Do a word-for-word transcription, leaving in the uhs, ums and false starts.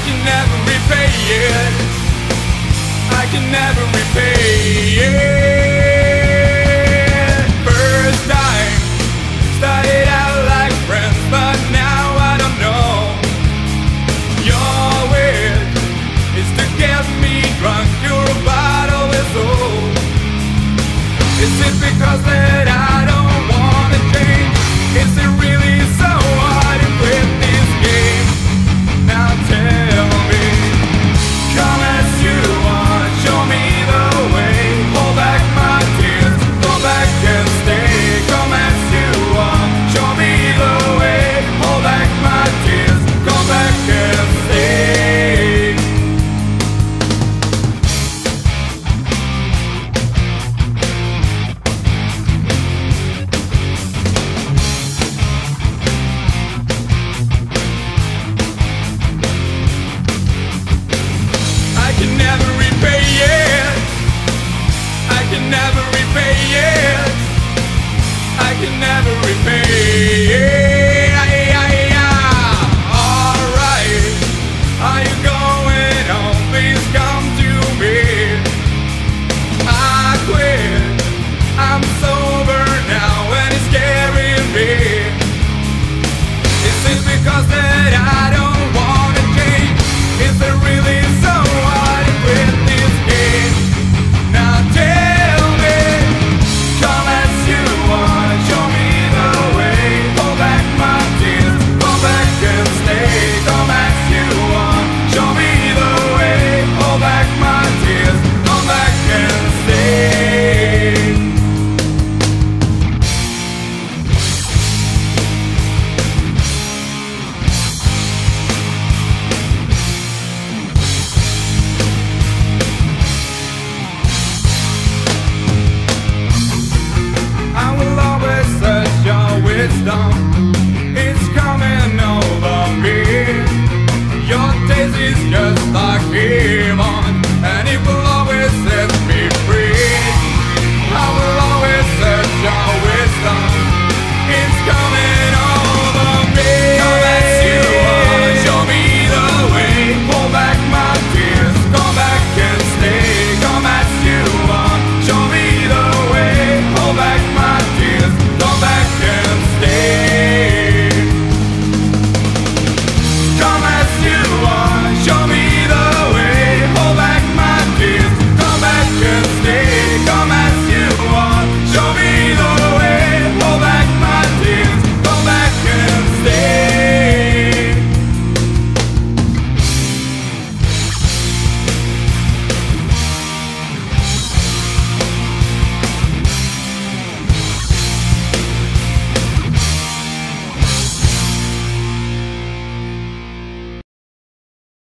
can never repay it. I can never repay it. First time, started out like friends, but now I don't know. Your wish is to get me drunk, you're a bottle is old. Is it because that I don't wanna change? Is it really so hard to quit this game? Now tell me, come as you are, show me the way. Hold back my tears, go back and stay. Come as you are, show me the way. Hold back my tears, go back and stay. I can never repay it. I can never repay it. I can never repay it. Alright, are you going home? Please come to me. I quit, I'm sober now and it's scaring me. Is it because that I